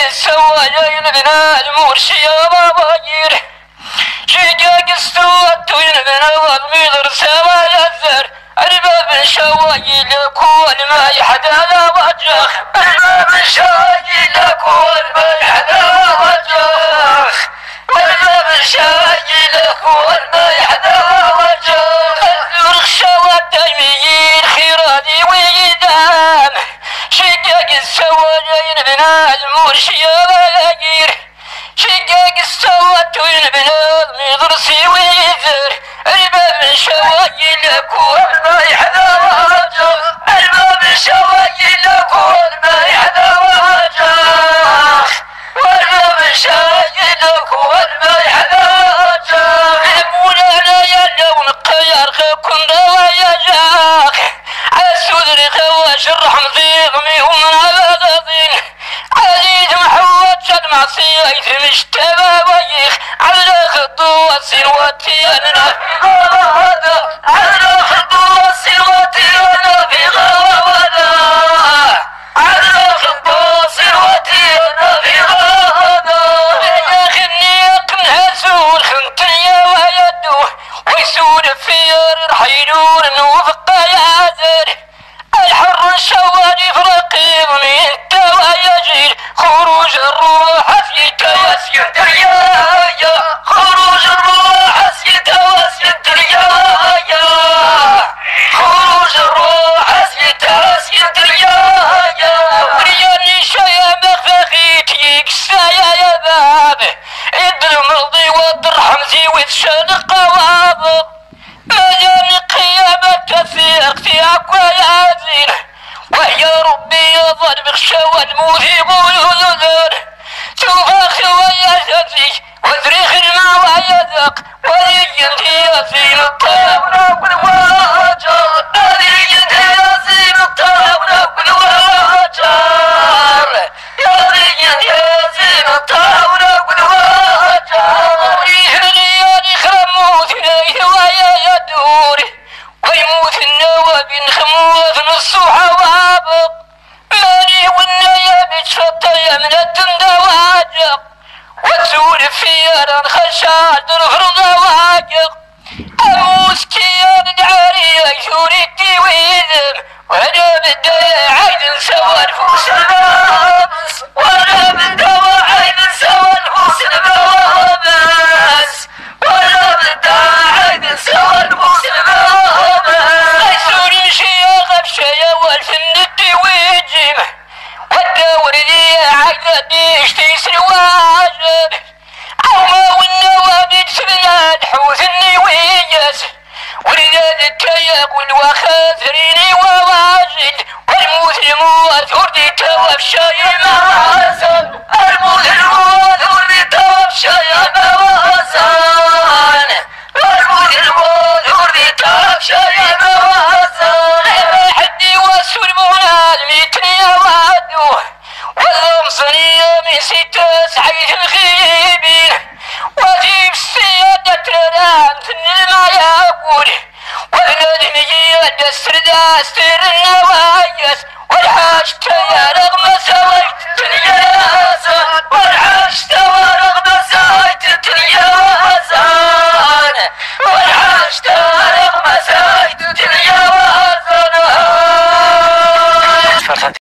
السوايا ينبنا المورشي يا باباير شقاق استوت وينبنا والميضر سوايا الزر الباب شواي لكون ما يحدى لا وجه الباب شواي لكون ما يحدى لا وجه الباب شواي لكون ما يحدى لا وجه الرخشة والدايمين خيراني ويدام شقاق السوايا ينبنا المورشي يا باباير شقاق استوت وينبنا الميضر سوي زر الباب شواي لكون ما يحدى وجه الباب شواي لكون ما يحدى وجه والباب شواي لكون ما يحدى وجه مولانا يا لون قيار كن روايا جاك عسود رخواش الرحم في غميهم عبادين عزيز محمد شد معصية مجتبى ويخ على خطو السنواتي أنا في غوابة على خطو السنواتي أنا في غوابة على خطو السنواتي أنا في غوابة يا خني قنها سور خنتني ويدو ويسور في رحيلون نوفق يا زر الحر الشوالي فرقيب من توا يجيل خروج الروح في تواسي الدريايا خروج الروح في تواسي الدريايا خروج الروح في تواسي الدريايا ورياني شايا مخفخيت يكسايا يا باب ادر مضي ودر حمزي وتشان قوابض مجاني قيامة تثيق في أقوى يازين ويا ربي يظل بخشوى المذيب والهذر شوف أخي ويا زرزي وزريخ الماء ويذق وليجن ياسين الطاولة والواجر وليجن ياسين الطاولة والواجر وليجن ياسين الطاولة والواجر يهني خرموت إليه ويا يدور ويموت النواب خموت نص حوابق ماني والنيا بتشطي من الدواجق وتسول فيا خشاد الفرض واجق اموس كيان العارية يوريتي ويذم وانا بداية عيد سوى الفوس المابس وانا بداية عيد سوى الفوس المابس وانا بداية عيد سوى الفوس المابس ايسوني شيا غبشايا والفن الدويجم والدور ذي عقدي اشتيس الواجب عوما والنوابد سبنا الحوث النويس ولذا التياب والوخاذرين وواجد والمسلم وثردي تواب شاي موازن المسلم وثردي تواب شاي موازن المسلم وثردي تواب شاي موازن حدي والسلمون الميتني وادوه والغمصنية من ستة سعيد الخيبين وجيب السيادة ترام تنلما يقول والندمية دستر دستر النوايس والحاج تيا رغم سويت الياسان والحاج تيا رغم سويت الياسان والحاج تيا رغم سويت الياسان